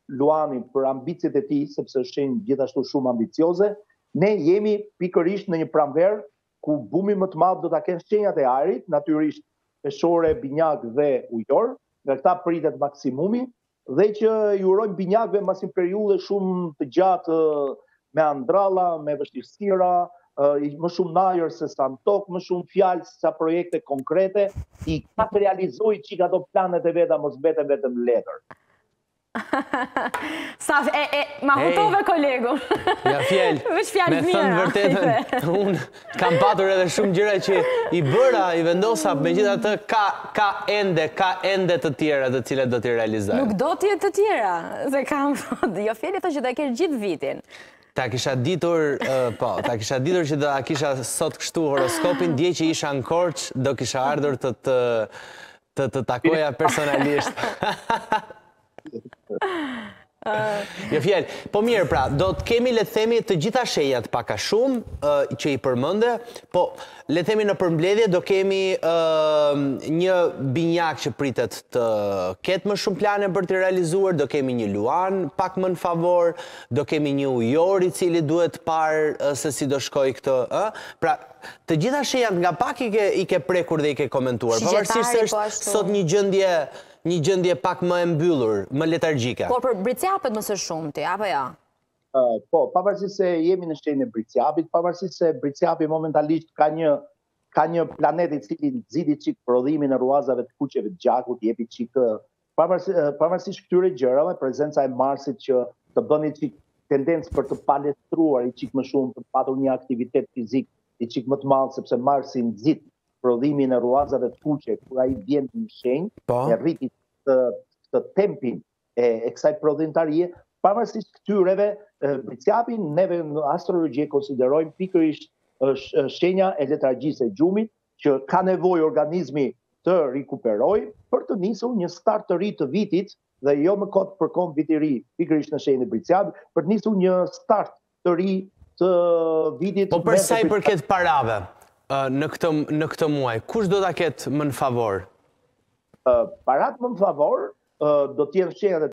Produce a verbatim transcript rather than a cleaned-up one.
Luani për ambicjet e tij, sepse është shenjë gjithashtu shumë ambicioze, ne jemi pikërisht në një pranverë ku bumi më të madh do ta kenë shenjat e ajrit, natyrisht peshore, binjak dhe ujor, nga këta pritet maksimumi, dhe që i urojmë binjakëve mbas një periudhe shumë të gjatë me andralla, me vështirësira, më shumë najër se sa në tokë, më shumë fjalë se sa projekte konkrete, i ka të realizoj që ato planet e veta mos mbeten vetëm letër. Sa, e, e, ma hutove kolegu. Ja fjell, me thënë vërtetën, unë kam patur edhe shumë gjëra që i bëra, i vendosa, me gjitha të ka, ka ende, ka ende të tjera të cilat do t'i realizoj. Nuk do t'jetë të tjera, se kam, jo fjelli të që da kesh gjithë vitin. Ta kisha ditur, po, ta kisha ditur që da kisha sot kështu horoskopin, dje që isha në Korç, do kisha ardhur të të, të, të takoja personalisht. Jo fjell, po mirë pra, do të kemi le të themi të gjitha shenjat pak a shumë uh, që i përmende, po le të themi në përmbledhje do kemi uh, një binjak që pritet të ketë më shumë plane për të realizuar, do kemi një luan pak më në favor, do kemi një ujor i cili duhet parë uh, se si do shkoj këtë, uh? Pra të gjitha shenjat nga pak i ke, i ke prekur dhe i ke komentuar, pavarësisht se është sot një gjendje një gjendje pak më e mbyllur, më letargjike. Por për bricjapet mësë shumë ti, apo ja? Uh, po, pavarësisht se jemi në shenjën e bricjapit, pavarësisht se bricjapi momentalisht ka një, ka një planet i cili nxiti çik prodhimin e ruazave të kuqeve të gjakut, jepi çik pavarësisht, pavarësisht këtyre gjërave, prezenca e Marsit që të bën një çik tendencë për të palestruar i çik më shumë, për të patur një aktivitet fizik i çik më të madh, sepse Marsi nxit prodhimin e ruazave të kuqe, kur ai vjen në shenjë, e rriti të, të tempin e, e kësaj prodhimtarie, pavarësisht këtyreve, bricjapi neve në astrologji konsiderojmë pikërisht shenja e letargjisë e gjumit, që ka nevojë organizmi të rikuperojë për të nisur një start të ri të vitit, dhe jo më kot përkon vit i ri, pikërisht në shenjën e bricjapit, për të nisur një start të ri të vitit. Po për sa i përket parave? Në këtë, në këtë muaj, kush do ta ketë më në favor? Uh, parat më në favor uh, do t'jenë shenjat e